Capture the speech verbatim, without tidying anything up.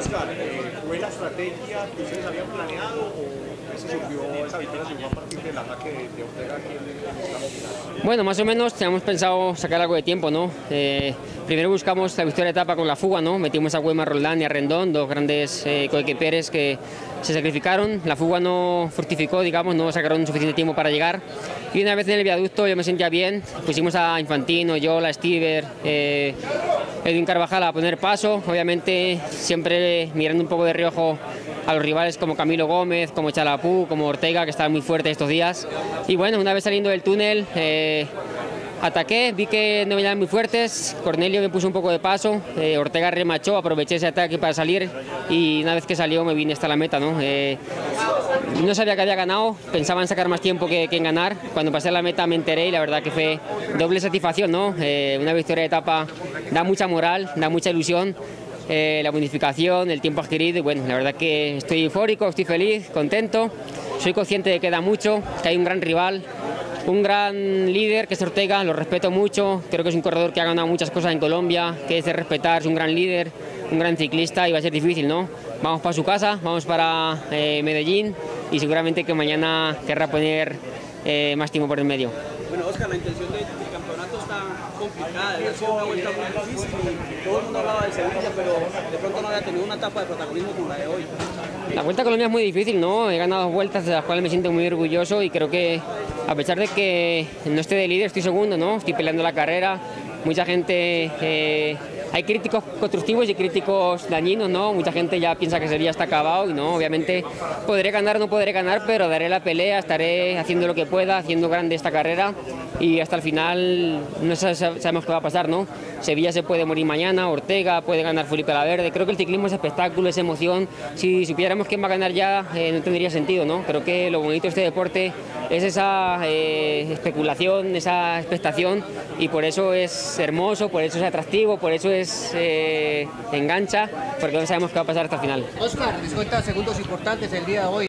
Oscar, eh, ¿fue la estrategia que ustedes habían planeado o se surgió esa victoria surgió a partir del ataque de, de Ortega aquí en, en esta final? Bueno, más o menos teníamos pensado sacar algo de tiempo, ¿no? Eh, primero buscamos la victoria de etapa con la fuga, ¿no? Metimos a Weimar Roldán y a Rendón, dos grandes eh, coequiperes que se sacrificaron. La fuga no fructificó, digamos, no sacaron suficiente tiempo para llegar. Y una vez en el viaducto yo me sentía bien, pusimos a Infantino, Yola, Stiver, eh, Edwin Carvajal a poner paso, obviamente siempre mirando un poco de reojo a los rivales como Camilo Gómez, como Chalapú, como Ortega, que estaban muy fuertes estos días. Y bueno, una vez saliendo del túnel, eh, ataqué, vi que no venían muy fuertes, Cornelio me puso un poco de paso, eh, Ortega remachó, aproveché ese ataque para salir y una vez que salió me vine hasta la meta, ¿no? Eh, no sabía que había ganado, pensaba en sacar más tiempo que, que en ganar. Cuando pasé la meta me enteré y la verdad que fue doble satisfacción, ¿no? Eh, una victoria de etapa da mucha moral, da mucha ilusión. Eh, la bonificación, el tiempo adquirido y bueno, la verdad que estoy eufórico, estoy feliz, contento. Soy consciente de que da mucho, que hay un gran rival, un gran líder que es Ortega, lo respeto mucho, creo que es un corredor que ha ganado muchas cosas en Colombia, que es de respetar, es un gran líder, un gran ciclista y va a ser difícil, ¿no? Vamos para su casa, vamos para eh, Medellín y seguramente que mañana querrá poner eh, más tiempo por el medio. Bueno, Oscar, la intención del de campeonato está complicada, ha sido una vuelta muy difícil y todo el mundo hablaba de Sevilla, pero de pronto no había tenido una etapa de protagonismo como la de hoy. La Vuelta a Colombia es muy difícil, ¿no? He ganado dos vueltas de las cuales me siento muy orgulloso y creo que a pesar de que no esté de líder, estoy segundo, ¿no? Estoy peleando la carrera, mucha gente... Eh, hay críticos constructivos y críticos dañinos, ¿no? Mucha gente ya piensa que Sevilla está acabado y no, obviamente podré ganar o no podré ganar, pero daré la pelea, estaré haciendo lo que pueda, haciendo grande esta carrera y hasta el final no sabemos qué va a pasar, ¿no? Sevilla se puede morir mañana, Ortega puede ganar Felipe Laverde, creo que el ciclismo es espectáculo, es emoción, si supiéramos quién va a ganar ya eh, no tendría sentido, ¿no? Creo que lo bonito de este deporte es esa eh, especulación, esa expectación y por eso es hermoso, por eso es atractivo, por eso es Eh, engancha porque no sabemos qué va a pasar hasta el final. Oscar, les cuenta segundos importantes el día de hoy.